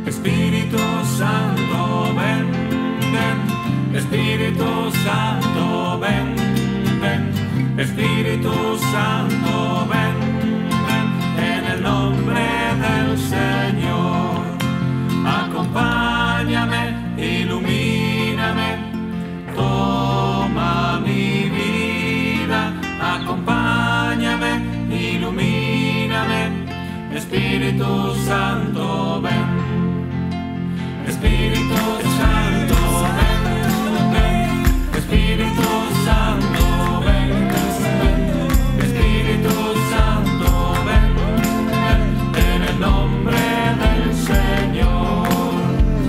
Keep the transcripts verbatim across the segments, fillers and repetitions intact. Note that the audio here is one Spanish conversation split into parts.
Espíritu Santo, ven, ven. Espíritu Santo, ven, ven. Espíritu Santo, ven, ven. En el nombre del Señor, acompáñame, ilumíname, toma mi vida, acompáñame, ilumíname, Espíritu Santo, ven. Espíritu Santo, ven, ven. Espíritu Santo, ven, ven. Espíritu Santo, ven, ven. En el nombre del Señor.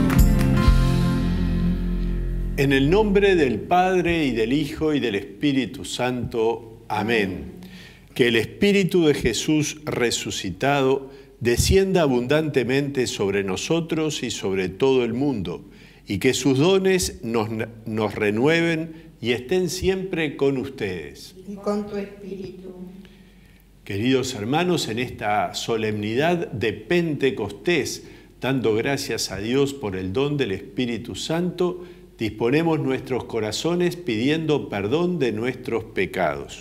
En el nombre del Padre, y del Hijo, y del Espíritu Santo. Amén. Que el Espíritu de Jesús resucitado descienda abundantemente sobre nosotros y sobre todo el mundo, y que sus dones nos, nos renueven y estén siempre con ustedes. Y con tu espíritu. Queridos hermanos, en esta solemnidad de Pentecostés, dando gracias a Dios por el don del Espíritu Santo, disponemos nuestros corazones pidiendo perdón de nuestros pecados.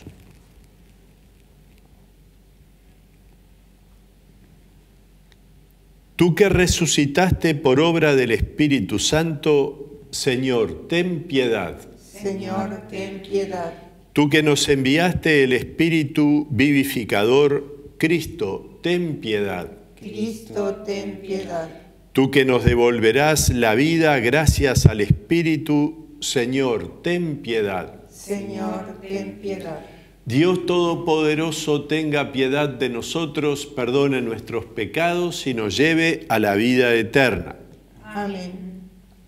Tú que resucitaste por obra del Espíritu Santo, Señor, ten piedad. Señor, ten piedad. Tú que nos enviaste el Espíritu vivificador, Cristo, ten piedad. Cristo, ten piedad. Tú que nos devolverás la vida gracias al Espíritu, Señor, ten piedad. Señor, ten piedad. Dios Todopoderoso, tenga piedad de nosotros, perdone nuestros pecados y nos lleve a la vida eterna. Amén.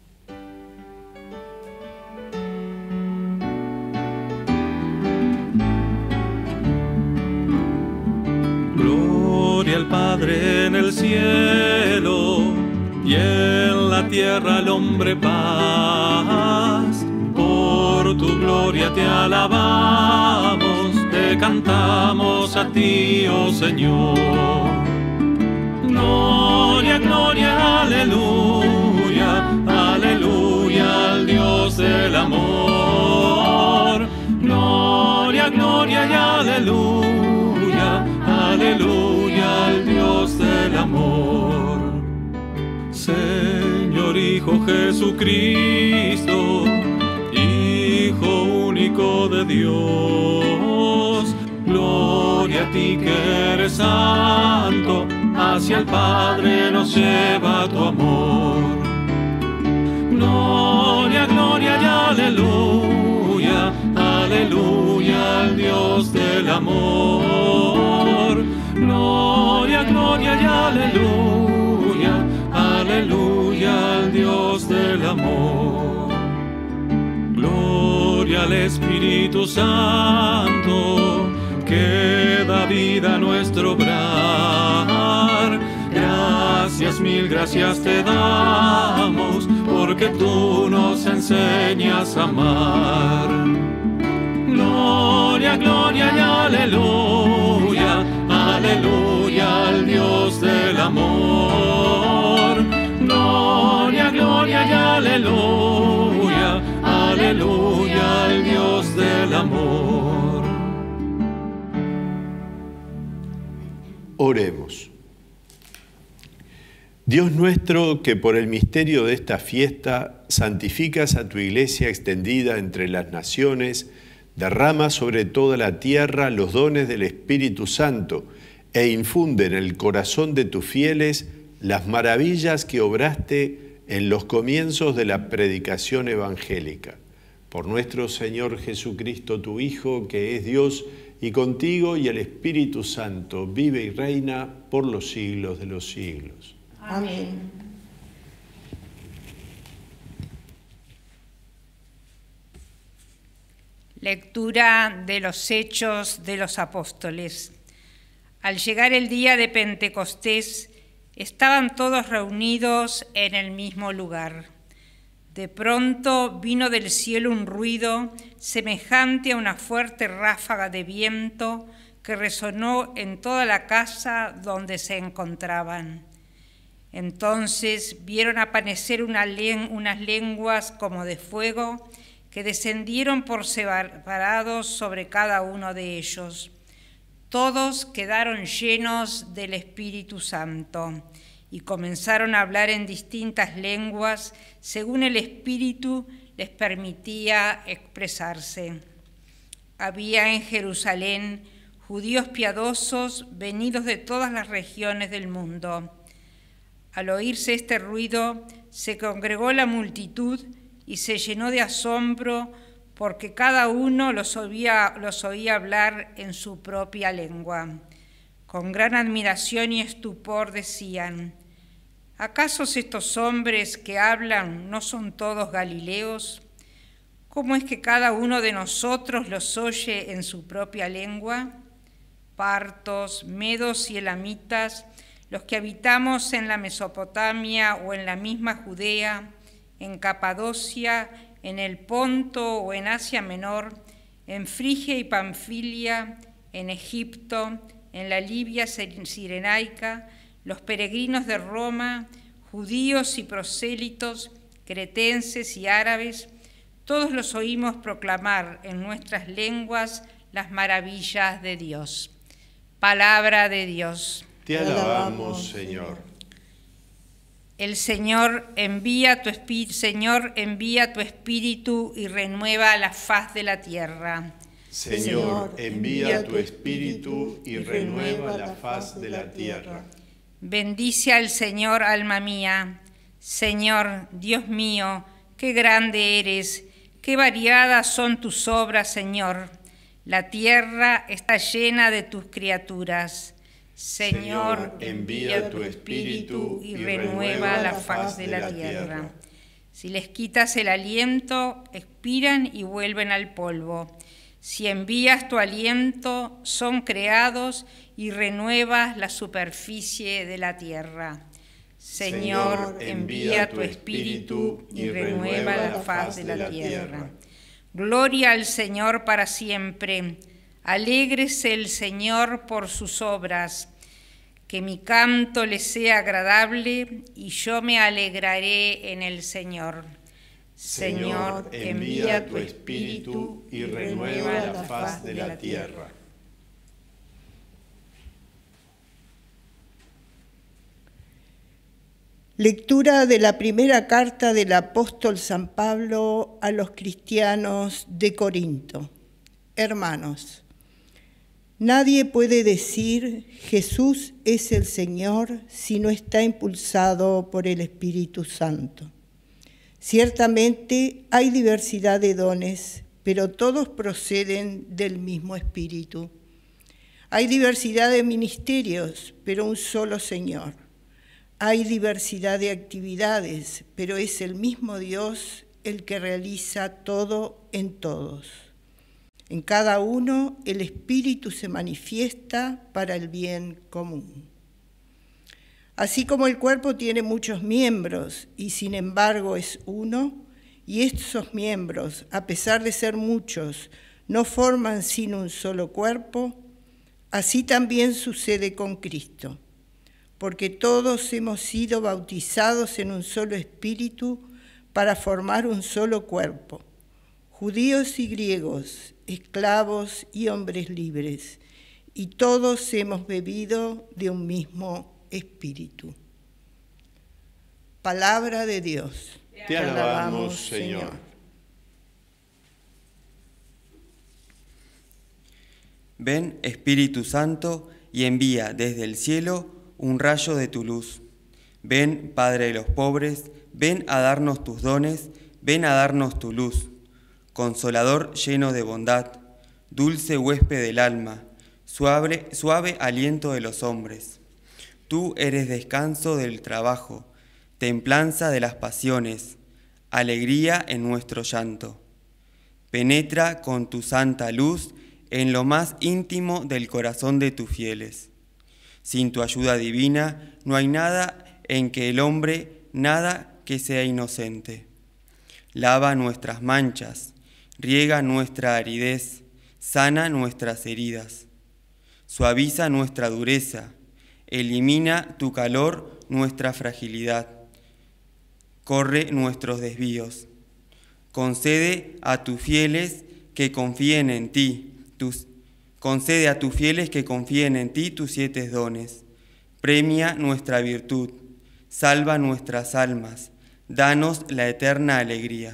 Gloria al Padre en el cielo y en la tierra al hombre paz. Por tu gloria te alabamos, te cantamos a ti, oh Señor. Gloria, gloria, aleluya, aleluya al Dios del amor. Gloria, gloria y aleluya, aleluya al Dios del amor. Señor Hijo Jesucristo, Hijo único de Dios, gloria a ti que eres santo, hacia el Padre nos lleva tu amor. Gloria, gloria y aleluya, aleluya al Dios del amor. Gloria, gloria y aleluya, aleluya al Dios del amor. Gloria al Espíritu Santo, que da vida a nuestro obrar. Gracias, mil gracias te damos, porque tú nos enseñas a amar. Gloria, gloria y aleluya, aleluya al Dios del amor. Gloria, gloria y aleluya, aleluya al Dios del amor. Oremos. Dios nuestro, que por el misterio de esta fiesta santificas a tu iglesia extendida entre las naciones, derrama sobre toda la tierra los dones del Espíritu Santo e infunde en el corazón de tus fieles las maravillas que obraste en los comienzos de la predicación evangélica. Por nuestro Señor Jesucristo, tu Hijo, que es Dios, y contigo y el Espíritu Santo, vive y reina por los siglos de los siglos. Amén. Lectura de los Hechos de los Apóstoles. Al llegar el día de Pentecostés, estaban todos reunidos en el mismo lugar. De pronto vino del cielo un ruido semejante a una fuerte ráfaga de viento que resonó en toda la casa donde se encontraban. Entonces vieron aparecer una len- unas lenguas como de fuego que descendieron por separados sobre cada uno de ellos. Todos quedaron llenos del Espíritu Santo y comenzaron a hablar en distintas lenguas según el Espíritu les permitía expresarse. Había en Jerusalén judíos piadosos venidos de todas las regiones del mundo. Al oírse este ruido, se congregó la multitud y se llenó de asombro porque cada uno los oía, los oía hablar en su propia lengua. Con gran admiración y estupor decían: ¿acaso estos hombres que hablan no son todos galileos? ¿Cómo es que cada uno de nosotros los oye en su propia lengua? Partos, medos y elamitas, los que habitamos en la Mesopotamia o en la misma Judea, en Capadocia, en el Ponto o en Asia Menor, en Frigia y Panfilia, en Egipto, en la Libia cirenaica, los peregrinos de Roma, judíos y prosélitos, cretenses y árabes, todos los oímos proclamar en nuestras lenguas las maravillas de Dios. Palabra de Dios. Te alabamos, Señor. El Señor envía tu espíritu, Señor, envía tu espíritu y renueva la faz de la tierra. Señor, envía tu espíritu y renueva la faz de la tierra. Bendice al Señor, alma mía. Señor, Dios mío, qué grande eres, qué variadas son tus obras, Señor. La tierra está llena de tus criaturas. Señor, envía tu espíritu y renueva la faz de la tierra. Si les quitas el aliento, expiran y vuelven al polvo. Si envías tu aliento, son creados y renuevas la superficie de la tierra. Señor, envía tu espíritu y renueva la faz de la tierra. Gloria al Señor para siempre. Alégrese el Señor por sus obras. Que mi canto le sea agradable y yo me alegraré en el Señor. Señor, envía tu espíritu y renueva la faz de la tierra. Lectura de la primera carta del apóstol San Pablo a los cristianos de Corinto. Hermanos, nadie puede decir Jesús es el Señor si no está impulsado por el Espíritu Santo. Ciertamente hay diversidad de dones, pero todos proceden del mismo Espíritu. Hay diversidad de ministerios, pero un solo Señor. Hay diversidad de actividades, pero es el mismo Dios el que realiza todo en todos. En cada uno el Espíritu se manifiesta para el bien común. Así como el cuerpo tiene muchos miembros y sin embargo es uno, y estos miembros, a pesar de ser muchos, no forman sino un solo cuerpo, así también sucede con Cristo. Porque todos hemos sido bautizados en un solo espíritu para formar un solo cuerpo, judíos y griegos, esclavos y hombres libres, y todos hemos bebido de un mismo espíritu. Palabra de Dios. Te alabamos, Señor. Ven, Espíritu Santo, y envía desde el cielo un rayo de tu luz. Ven, Padre de los pobres, ven a darnos tus dones, ven a darnos tu luz. Consolador lleno de bondad, dulce huésped del alma, suave, suave aliento de los hombres. Tú eres descanso del trabajo, templanza de las pasiones, alegría en nuestro llanto. Penetra con tu santa luz en lo más íntimo del corazón de tus fieles. Sin tu ayuda divina no hay nada en que el hombre, nada que sea inocente. Lava nuestras manchas, riega nuestra aridez, sana nuestras heridas. Suaviza nuestra dureza, Elimina tu calor nuestra fragilidad. Corre nuestros desvíos. Concede a tus fieles que confíen en ti, tus, concede a tus fieles que confíen en ti tus siete dones. Premia nuestra virtud, salva nuestras almas, danos la eterna alegría.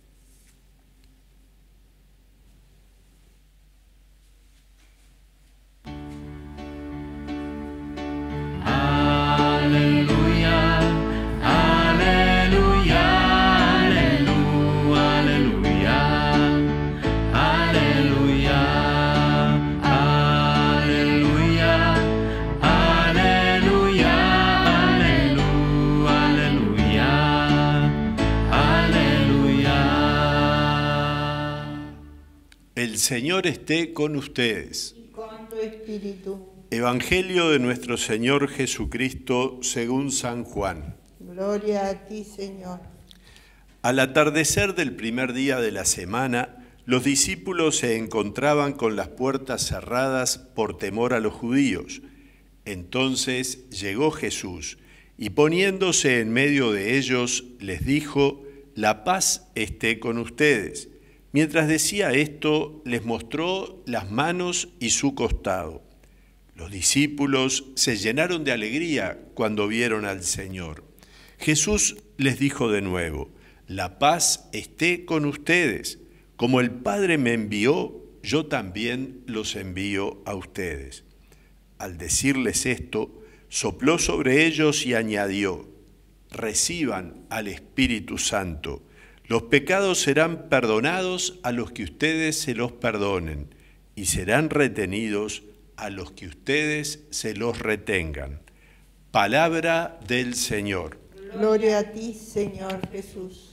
El Señor esté con ustedes. Y con tu espíritu. Evangelio de nuestro Señor Jesucristo según San Juan. Gloria a ti, Señor. Al atardecer del primer día de la semana, los discípulos se encontraban con las puertas cerradas por temor a los judíos. Entonces llegó Jesús y poniéndose en medio de ellos, les dijo: «La paz esté con ustedes». Mientras decía esto, les mostró las manos y su costado. Los discípulos se llenaron de alegría cuando vieron al Señor. Jesús les dijo de nuevo: «La paz esté con ustedes. Como el Padre me envió, yo también los envío a ustedes». Al decirles esto, sopló sobre ellos y añadió: «Reciban al Espíritu Santo. Los pecados serán perdonados a los que ustedes se los perdonen, y serán retenidos a los que ustedes se los retengan». Palabra del Señor. Gloria a ti, Señor Jesús.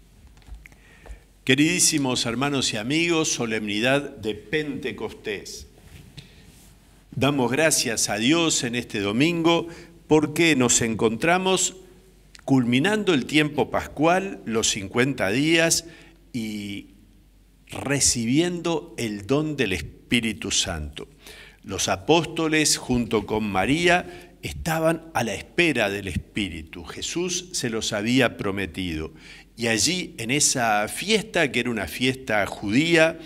Queridísimos hermanos y amigos, solemnidad de Pentecostés. Damos gracias a Dios en este domingo porque nos encontramos culminando el tiempo pascual, los cincuenta días, y recibiendo el don del Espíritu Santo. Los apóstoles, junto con María, estaban a la espera del Espíritu. Jesús se los había prometido. Y allí, en esa fiesta, que era una fiesta judía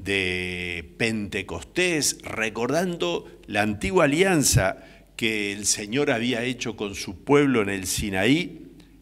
de Pentecostés, recordando la antigua alianza que el Señor había hecho con su pueblo en el Sinaí,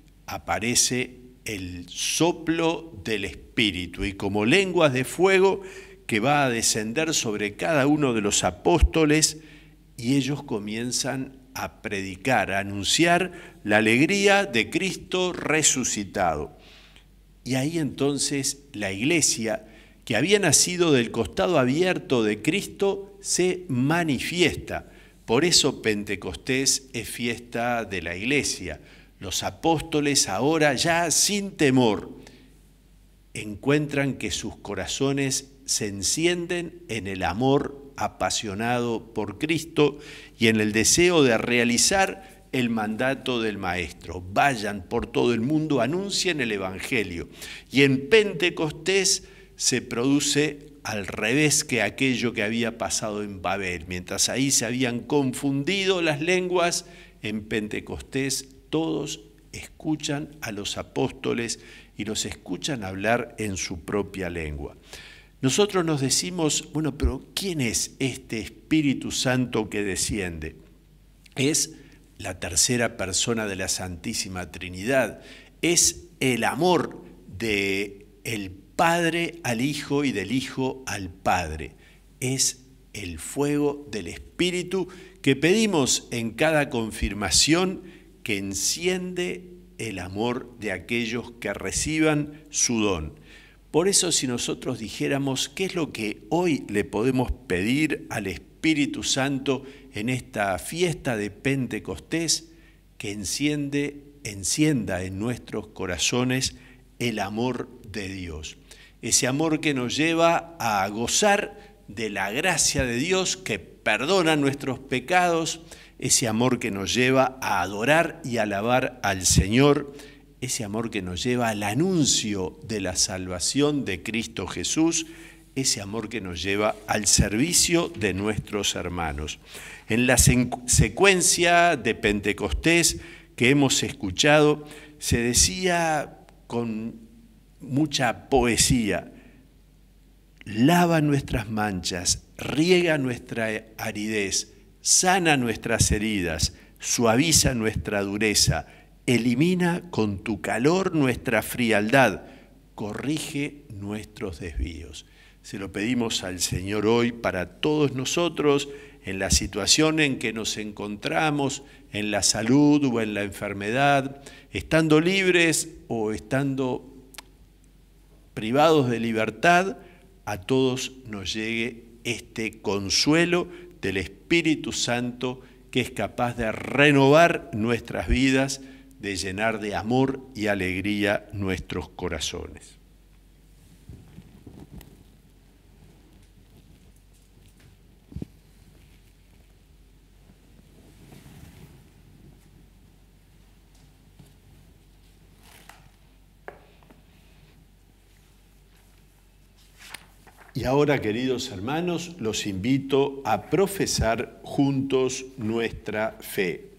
aparece el soplo del Espíritu y como lenguas de fuego que va a descender sobre cada uno de los apóstoles, y ellos comienzan a predicar, a anunciar la alegría de Cristo resucitado. Y ahí entonces la iglesia, que había nacido del costado abierto de Cristo, se manifiesta. Por eso Pentecostés es fiesta de la iglesia. Los apóstoles ahora, ya sin temor, encuentran que sus corazones se encienden en el amor apasionado por Cristo y en el deseo de realizar el mandato del Maestro. Vayan por todo el mundo, anuncien el Evangelio. Y en Pentecostés se produce al revés que aquello que había pasado en Babel. Mientras ahí se habían confundido las lenguas, en Pentecostés todos escuchan a los apóstoles y los escuchan hablar en su propia lengua. Nosotros nos decimos, bueno, pero ¿quién es este Espíritu Santo que desciende? Es la tercera persona de la Santísima Trinidad. Es el amor del Padre al Hijo y del Hijo al Padre. Es el fuego del Espíritu que pedimos en cada confirmación, que enciende el amor de aquellos que reciban su don. Por eso, si nosotros dijéramos qué es lo que hoy le podemos pedir al Espíritu Santo en esta fiesta de Pentecostés, que enciende, encienda en nuestros corazones el amor de Dios. Ese amor que nos lleva a gozar de la gracia de Dios que perdona nuestros pecados, ese amor que nos lleva a adorar y alabar al Señor, ese amor que nos lleva al anuncio de la salvación de Cristo Jesús, ese amor que nos lleva al servicio de nuestros hermanos. En la secuencia de Pentecostés que hemos escuchado, se decía con mucha poesía: lava nuestras manchas, riega nuestra aridez, sana nuestras heridas, suaviza nuestra dureza, elimina con tu calor nuestra frialdad, corrige nuestros desvíos. Se lo pedimos al Señor hoy para todos nosotros, en la situación en que nos encontramos, en la salud o en la enfermedad, estando libres o estando privados de libertad, a todos nos llegue este consuelo del Espíritu Santo, que es capaz de renovar nuestras vidas, de llenar de amor y alegría nuestros corazones. Y ahora, queridos hermanos, los invito a profesar juntos nuestra fe.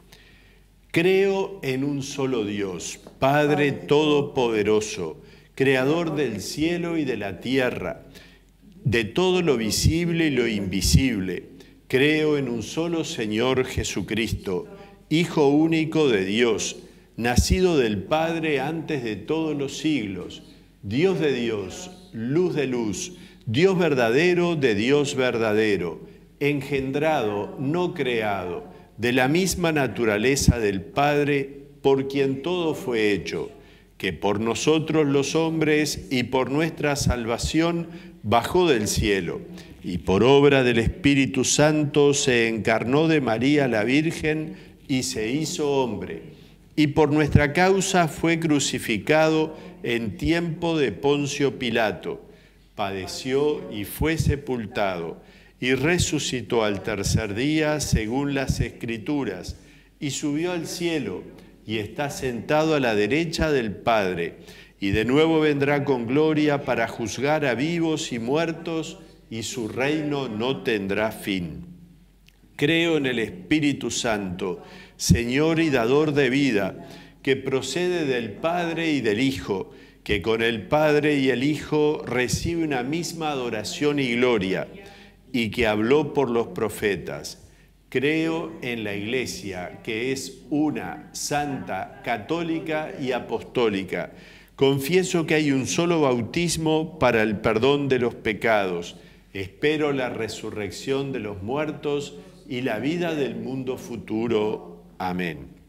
Creo en un solo Dios, Padre Todopoderoso, Creador del cielo y de la tierra, de todo lo visible y lo invisible. Creo en un solo Señor Jesucristo, Hijo único de Dios, nacido del Padre antes de todos los siglos, Dios de Dios, luz de luz, Dios verdadero de Dios verdadero, engendrado, no creado, de la misma naturaleza del Padre, por quien todo fue hecho, que por nosotros los hombres y por nuestra salvación bajó del cielo, y por obra del Espíritu Santo se encarnó de María la Virgen y se hizo hombre, y por nuestra causa fue crucificado en tiempo de Poncio Pilato, padeció y fue sepultado, y resucitó al tercer día según las Escrituras, y subió al cielo, y está sentado a la derecha del Padre, y de nuevo vendrá con gloria para juzgar a vivos y muertos, y su reino no tendrá fin. Creo en el Espíritu Santo, Señor y dador de vida, que procede del Padre y del Hijo, que con el Padre y el Hijo recibe una misma adoración y gloria, y que habló por los profetas. Creo en la Iglesia, que es una, santa, católica y apostólica. Confieso que hay un solo bautismo para el perdón de los pecados. Espero la resurrección de los muertos y la vida del mundo futuro. Amén.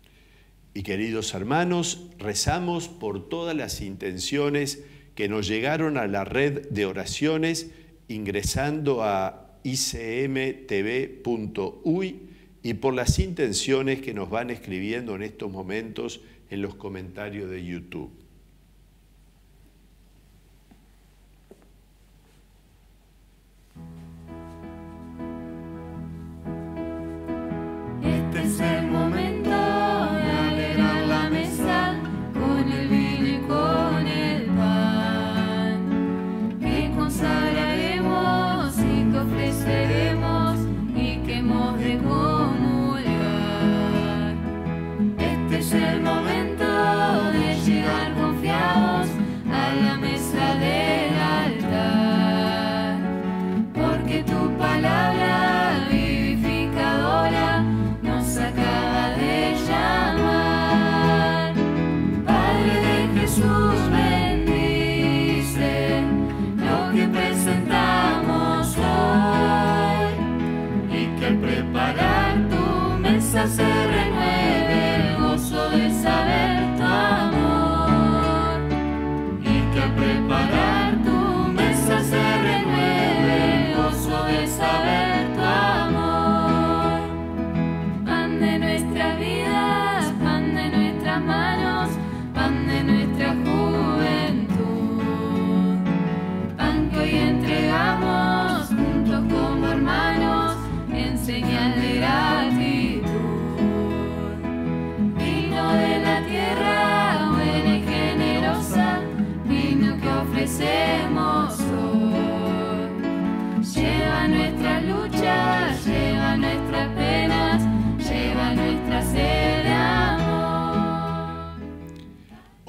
Y queridos hermanos, rezamos por todas las intenciones que nos llegaron a la red de oraciones ingresando a i c m t v punto u y y por las intenciones que nos van escribiendo en estos momentos en los comentarios de YouTube. Este es el momento de alegrar la mesa con el vino y con el pan, que consagraremos y que ofreceremos y que hemos de comulgar. Este es el momento de llegar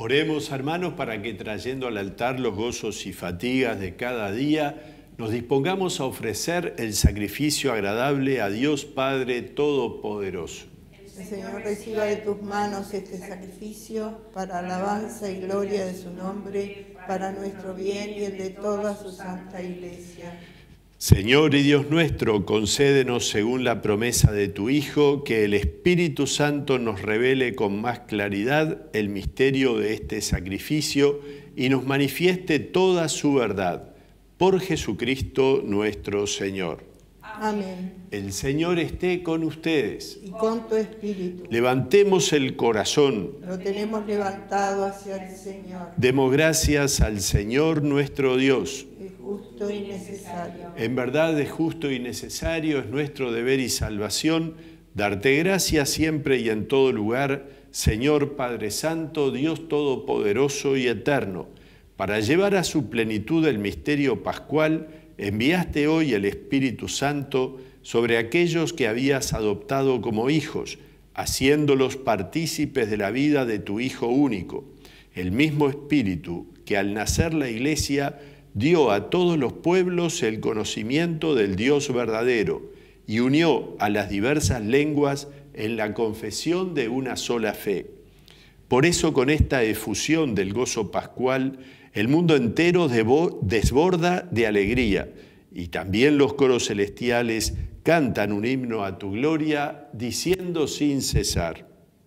Oremos, hermanos, para que trayendo al altar los gozos y fatigas de cada día, nos dispongamos a ofrecer el sacrificio agradable a Dios Padre Todopoderoso. El Señor reciba de tus manos este sacrificio para alabanza y gloria de su nombre, para nuestro bien y el de toda su santa Iglesia. Señor y Dios nuestro, concédenos según la promesa de tu Hijo, que el Espíritu Santo nos revele con más claridad el misterio de este sacrificio y nos manifieste toda su verdad. Por Jesucristo nuestro Señor. Amén. El Señor esté con ustedes. Y con tu espíritu. Levantemos el corazón. Lo tenemos levantado hacia el Señor. Demos gracias al Señor nuestro Dios. Es justo y necesario. En verdad es justo y necesario, es nuestro deber y salvación, darte gracias siempre y en todo lugar, Señor Padre Santo, Dios Todopoderoso y Eterno. Para llevar a su plenitud el misterio pascual, enviaste hoy el Espíritu Santo sobre aquellos que habías adoptado como hijos, haciéndolos partícipes de la vida de tu Hijo único. El mismo Espíritu que al nacer la Iglesia dio a todos los pueblos el conocimiento del Dios verdadero y unió a las diversas lenguas en la confesión de una sola fe. Por eso, con esta efusión del gozo pascual, el mundo entero desborda de alegría y también los coros celestiales cantan un himno a tu gloria, diciendo sin cesar: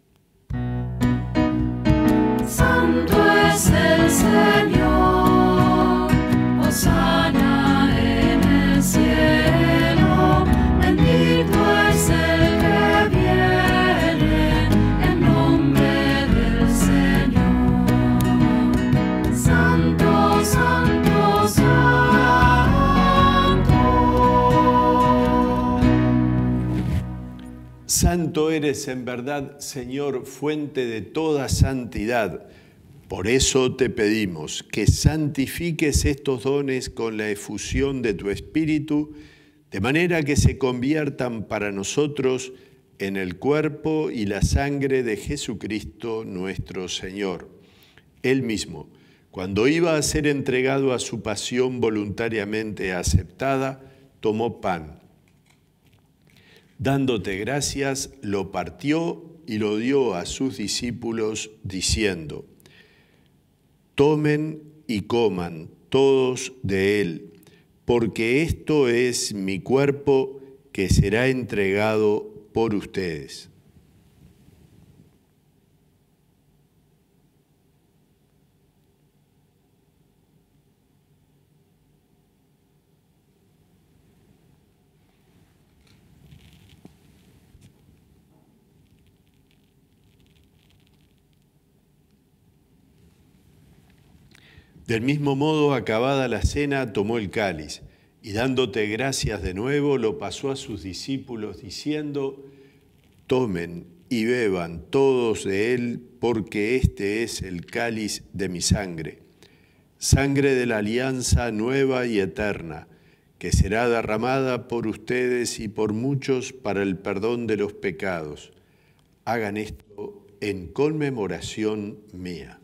Santo es el Señor, hosana en el cielo, bendito es el que viene en nombre del Señor. Santo, santo, santo. Santo eres en verdad, Señor, fuente de toda santidad. Por eso te pedimos que santifiques estos dones con la efusión de tu Espíritu, de manera que se conviertan para nosotros en el cuerpo y la sangre de Jesucristo nuestro Señor. Él mismo, cuando iba a ser entregado a su pasión voluntariamente aceptada, tomó pan. Dándote gracias, lo partió y lo dio a sus discípulos, diciendo: tomen y coman todos de él, porque esto es mi cuerpo que será entregado por ustedes. Del mismo modo, acabada la cena, tomó el cáliz y dándote gracias de nuevo, lo pasó a sus discípulos diciendo: tomen y beban todos de él, porque este es el cáliz de mi sangre, sangre de la alianza nueva y eterna, que será derramada por ustedes y por muchos para el perdón de los pecados. Hagan esto en conmemoración mía.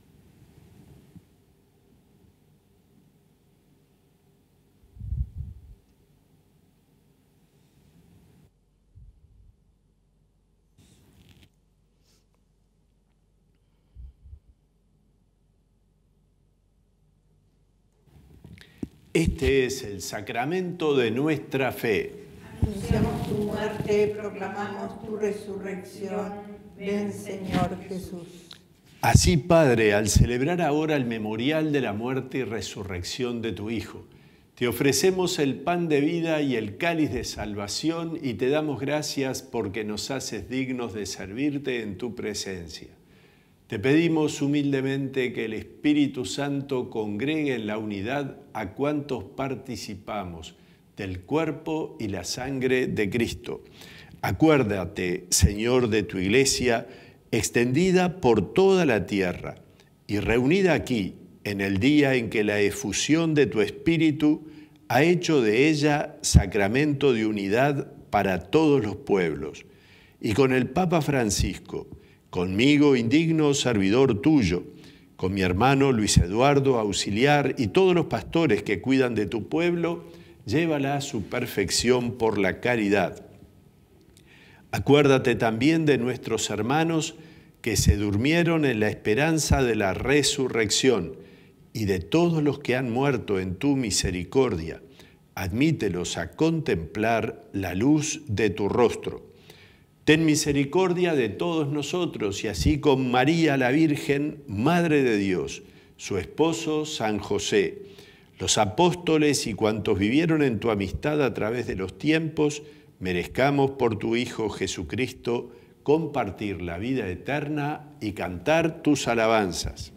Este es el sacramento de nuestra fe. Anunciamos tu muerte, proclamamos tu resurrección. Ven, Señor Jesús. Así, Padre, al celebrar ahora el memorial de la muerte y resurrección de tu Hijo, te ofrecemos el pan de vida y el cáliz de salvación y te damos gracias porque nos haces dignos de servirte en tu presencia. Te pedimos humildemente que el Espíritu Santo congregue en la unidad a cuantos participamos del cuerpo y la sangre de Cristo. Acuérdate, Señor, de tu Iglesia, extendida por toda la tierra y reunida aquí en el día en que la efusión de tu Espíritu ha hecho de ella sacramento de unidad para todos los pueblos. Y con el Papa Francisco, conmigo, indigno servidor tuyo, Con mi hermano Luis Eduardo, auxiliar, y todos los pastores que cuidan de tu pueblo, llévala a su perfección por la caridad. Acuérdate también de nuestros hermanos que se durmieron en la esperanza de la resurrección y de todos los que han muerto en tu misericordia. Admítelos a contemplar la luz de tu rostro. Ten misericordia de todos nosotros y así con María la Virgen, Madre de Dios, su esposo San José, los apóstoles y cuantos vivieron en tu amistad a través de los tiempos, merezcamos por tu Hijo Jesucristo compartir la vida eterna y cantar tus alabanzas.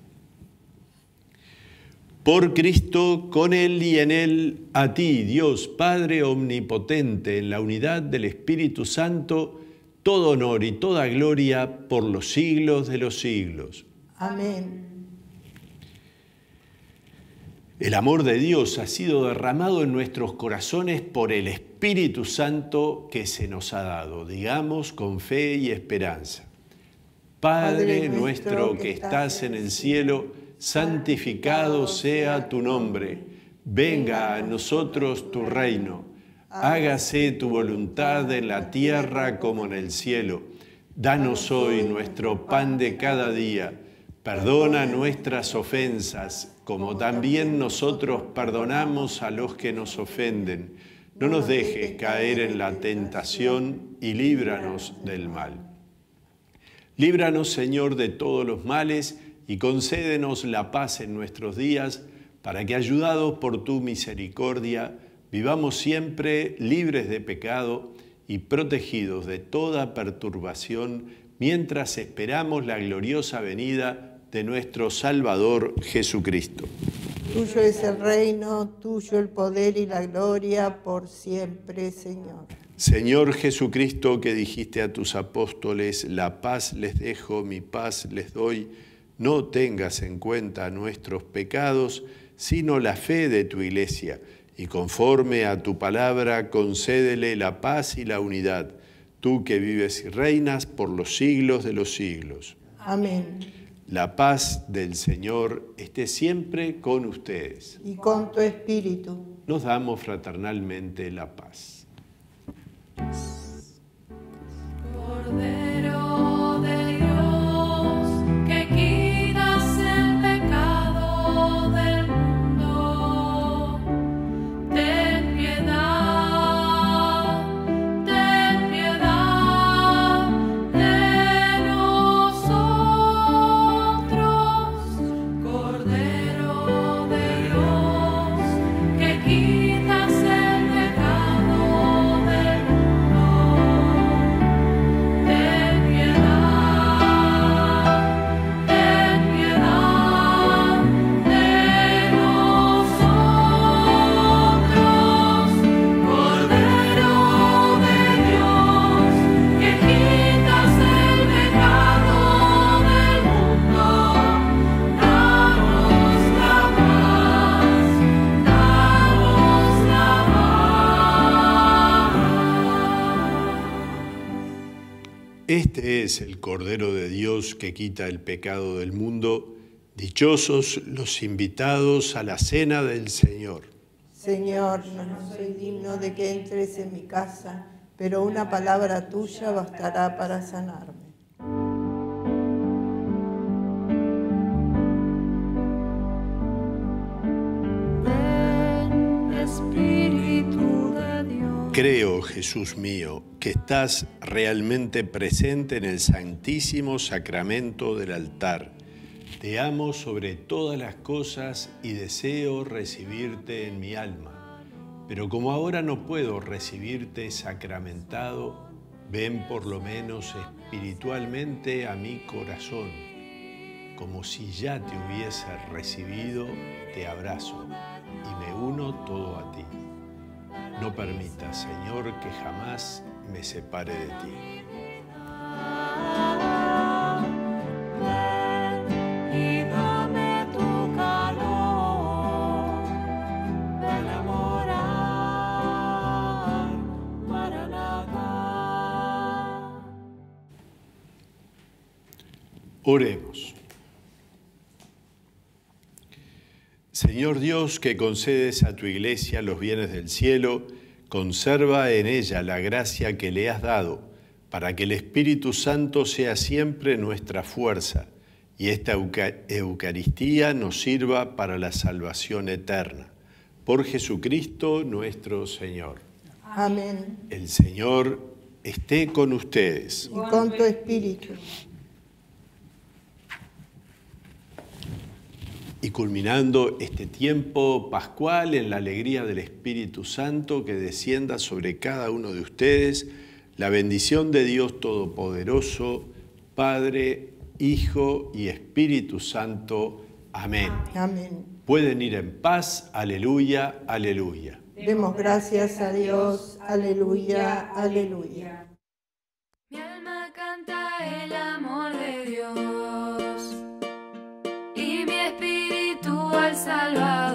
Por Cristo, con Él y en Él, a ti, Dios Padre omnipotente, en la unidad del Espíritu Santo, todo honor y toda gloria por los siglos de los siglos. Amén. El amor de Dios ha sido derramado en nuestros corazones por el Espíritu Santo que se nos ha dado, digamos, con fe y esperanza. Padre nuestro que estás en el cielo, santificado sea tu nombre. Venga a nosotros tu reino. Hágase tu voluntad en la tierra como en el cielo. Danos hoy nuestro pan de cada día. Perdona nuestras ofensas, como también nosotros perdonamos a los que nos ofenden. No nos dejes caer en la tentación y líbranos del mal. Líbranos, Señor, de todos los males y concédenos la paz en nuestros días, para que, ayudados por tu misericordia, vivamos siempre libres de pecado y protegidos de toda perturbación, mientras esperamos la gloriosa venida de nuestro Salvador Jesucristo. Tuyo es el reino, tuyo el poder y la gloria por siempre, Señor. Señor Jesucristo, que dijiste a tus apóstoles, la paz les dejo, mi paz les doy, no tengas en cuenta nuestros pecados, sino la fe de tu Iglesia, y conforme a tu palabra concédele la paz y la unidad, tú que vives y reinas por los siglos de los siglos. Amén. La paz del Señor esté siempre con ustedes. Y con tu espíritu. Nos damos fraternalmente la paz. Cordero de Dios, que quitas el pecado del mundo, ten piedad, ten piedad de nosotros. Cordero de Dios, que quitas el pecado del mundo, ten piedad, ten piedad de nosotros. Cordero de Dios, que quitas el pecado del mundo, danos la paz, danos la paz. Este es el Cordero de Dios que quita el pecado del mundo. Dichosos los invitados a la cena del Señor. Señor, no soy digno de que entres en mi casa, pero una palabra tuya bastará para sanarme. Ven, Espíritu de Dios. Creo, Jesús mío, que estás realmente presente en el santísimo sacramento del altar. Te amo sobre todas las cosas y deseo recibirte en mi alma. Pero como ahora no puedo recibirte sacramentado, ven por lo menos espiritualmente a mi corazón. Como si ya te hubiese recibido, te abrazo y me uno todo a ti. No permitas, Señor, que jamás me separe de ti. Y dame tu calor, ven a morar, Maranatá. Oremos. Señor Dios, que concedes a tu Iglesia los bienes del cielo, conserva en ella la gracia que le has dado, para que el Espíritu Santo sea siempre nuestra fuerza, y esta Eucaristía nos sirva para la salvación eterna. Por Jesucristo nuestro Señor. Amén. El Señor esté con ustedes. Y con tu espíritu. Y culminando este tiempo pascual en la alegría del Espíritu Santo, que descienda sobre cada uno de ustedes la bendición de Dios Todopoderoso, Padre, Hijo y Espíritu Santo. Amén. Amén. Pueden ir en paz. Aleluya, aleluya. Demos gracias a Dios. Aleluya, aleluya. Mi alma canta el amor de Dios y mi espíritu al Salvador.